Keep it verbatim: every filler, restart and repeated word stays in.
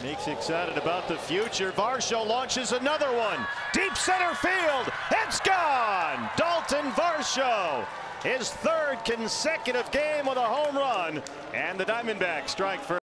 Makes you excited about the future. Varsho launches another one. Deep center field. It's gone. Daulton Varsho. His third consecutive game with a home run. And the Diamondbacks strike first.